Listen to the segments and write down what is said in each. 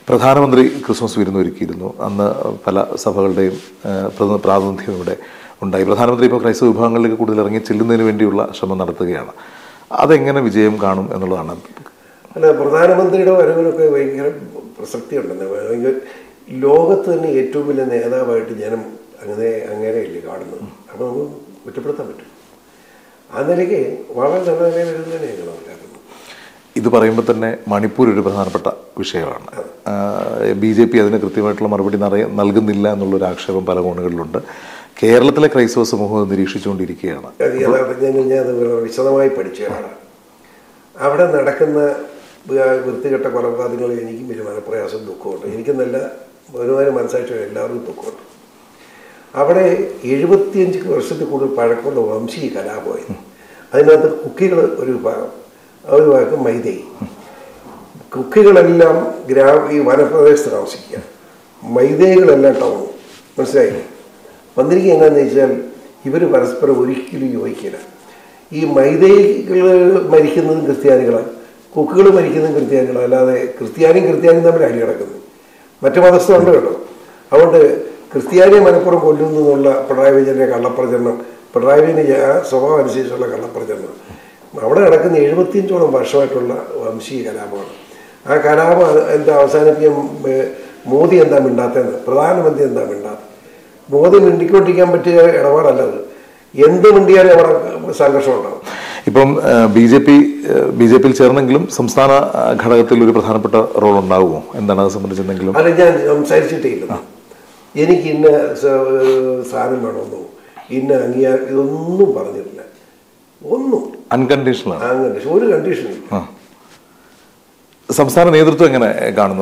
പ്രധാനമന്ത്രി ക്രിസ്മസ് വിരുന്നൊരുക്കിയിരുന്നു. അന്ന് പല സഭകളുടെയും പ്രാതിനിധ്യം ഇവിടെ ഉണ്ടായി. പ്രധാനമന്ത്രി ഇപ്പോൾ ക്രൈസ്തവ വിഭാഗങ്ങളിലേക്ക് കൂടുതൽ ഇറങ്ങി ചെല്ലുന്നതിന് വേണ്ടിയുള്ള ശ്രമം നടത്തുകയാണ്. അതെങ്ങനെ വിജയം കാണും എന്നുള്ളതാണ്. അല്ല, പ്രധാനമന്ത്രിയുടെ വരവിനൊക്കെ ഭയങ്കര പ്രസക്തിയുണ്ടെന്ന്. ഭയങ്കര ലോകത്ത് തന്നെ ഏറ്റവും വലിയ നേതാവായിട്ട് ജനം അങ്ങനെയല്ലേ കാണുന്നത്. അപ്പോൾ നമുക്ക് കുറ്റപ്പെടുത്താൻ പറ്റും. ആ നിലയ്ക്ക് വളരെ നല്ല നിലയിൽ വരുന്നതന്നെ ഞങ്ങൾ മനസ്സിലാക്കുന്നത്. ഇത് പറയുമ്പോൾ തന്നെ മണിപ്പൂർ ഒരു പ്രധാനപ്പെട്ട വിഷയമാണ്. BJP അതിന് കൃത്യമായിട്ടുള്ള മറുപടി നൽകുന്നില്ല എന്നുള്ളൊരു ആക്ഷേപം പല കോണുകളിലുണ്ട്. കേരളത്തിലെ ക്രൈസ്തവ സമൂഹം നിരീക്ഷിച്ചുകൊണ്ടിരിക്കുകയാണ്. ഞാനത് വിശദമായി പഠിച്ചതാണ്. അവിടെ നടക്കുന്ന വൃത്തികെട്ട കൊലപാതകങ്ങളിൽ എനിക്കും വലിയ മനപ്രയാസം ദുഃഖമുണ്ട്. എനിക്കെന്നല്ല, ഒരുമാതിരി മനസ്സായിട്ട് എല്ലാവർക്കും ദുഃഖമുണ്ട്. അവിടെ 75 വർഷത്തിൽ കൂടുതൽ പഴക്കമുള്ള വംശീയ കലാപമായിരുന്നു. അതിനകത്ത് കുക്കികൾ ഒരു ഭാഗം മൈതൈ. കുക്കികളെല്ലാം ഈ വനപ്രദേശത്ത് താമസിക്കുക, മൈതൈകളെല്ലാം ടൗൺ. മനസ്സിലായില്ലേ? വന്നിരിക്കുക എങ്ങനെയാണെന്ന് വെച്ചാൽ ഇവർ പരസ്പരം ഒരിക്കലും യോജിക്കില്ല. ഈ മൈതൈകൾ മരിക്കുന്നതും ക്രിസ്ത്യാനികളാണ്, കുക്കുകൾ മരിക്കുന്നതും ക്രിസ്ത്യാനികളാണ്. അല്ലാതെ ക്രിസ്ത്യാനിയും തമ്മിൽ അടി കിടക്കുന്നു. മറ്റു മതസ്ഥരുണ്ട് കേട്ടോ. അതുകൊണ്ട് ക്രിസ്ത്യാനിയെ മനഃപൂർവ്വം കൊല്ലുന്നു എന്നുള്ള പിണറായി വിജയൻ്റെ കള്ളപ്രചരണം, പിണറായി വിജയൻ്റെ ആ സ്വഭാവം അനുസരിച്ചുള്ള കള്ളപ്രചരണം അവിടെ നടക്കുന്ന 75ഓളം വർഷമായിട്ടുള്ള വംശീയ കലാപമാണ്. ആ കലാപം എന്താ അവസാനിപ്പിക്കാൻ മോദി എന്താ മിണ്ടാത്തതെന്ന്, പ്രധാനമന്ത്രി എന്താ മിണ്ടാത്തത്? മോദി മിണ്ടിക്കൊണ്ടിരിക്കാൻ പറ്റിയ ഇടപാടല്ലത്. എന്ത് മിണ്ടിയാലും അവിടെ സംഘർഷം ഉണ്ടാവും. ഇപ്പം ബി ജെ പിയിൽ ചേർന്നെങ്കിലും സംസ്ഥാന ഘടകത്തിൽ ഒരു പ്രധാനപ്പെട്ട റോൾ ഉണ്ടാകുമോ? എന്താണ് അത് സംബന്ധിച്ചെന്തെങ്കിലും? അത് ഞാൻ സംസാരിച്ചിട്ടേ ഇല്ല. എനിക്ക് ഇന്ന സാധനം വേണമെന്നോ ഇന്ന അംഗീകാരം ഇതൊന്നും പറഞ്ഞിട്ടില്ല. ഒന്നും അൺകണ്ടീഷണൽ, ഒരു കണ്ടീഷനില്ല. സംസ്ഥാന നേതൃത്വം എങ്ങനെ കാണുന്നു?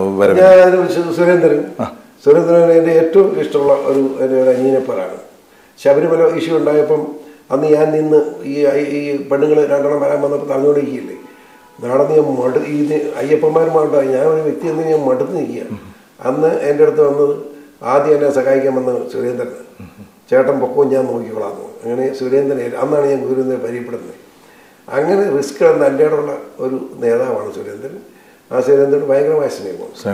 സുരേന്ദ്രൻ എൻ്റെ ഏറ്റവും ഇഷ്ടമുള്ള എൻ്റെ ഒരു അനിയനെപ്പോലാണ്. ശബരിമല ഇഷ്യൂ ഉണ്ടായപ്പം അന്ന് ഞാൻ നിന്ന് ഈ പെണ്ണുങ്ങൾ 2 വരാൻ വന്നപ്പോൾ തറഞ്ഞുകൊണ്ടിരിക്കുകയില്ലേ. നടന്ന് ഞാൻ ഈ അയ്യപ്പന്മാരുമായിട്ടായി ഞാൻ ഒരു വ്യക്തി എന്ന് ഞാൻ മടുത്ത് നിൽക്കുക. അന്ന് എൻ്റെ അടുത്ത് വന്നത് ആദ്യം എന്നെ സഹായിക്കാൻ വന്നത് സുരേന്ദ്രൻ. ചേട്ടൻ പൊക്കവും ഞാൻ നോക്കിക്കൊള്ളാം. അങ്ങനെ സുരേന്ദ്രനെ അന്നാണ് ഞാൻ ഗുരുവിനെ പരിചയപ്പെടുന്നത്. അങ്ങനെ റിസ്ക് എന്ന എൻ്റെ ഉള്ള ഒരു നേതാവാണ് സുരേന്ദ്രൻ. ആ സുരേന്ദ്രൻ ഭയങ്കരമായ സ്നേഹമാണ്.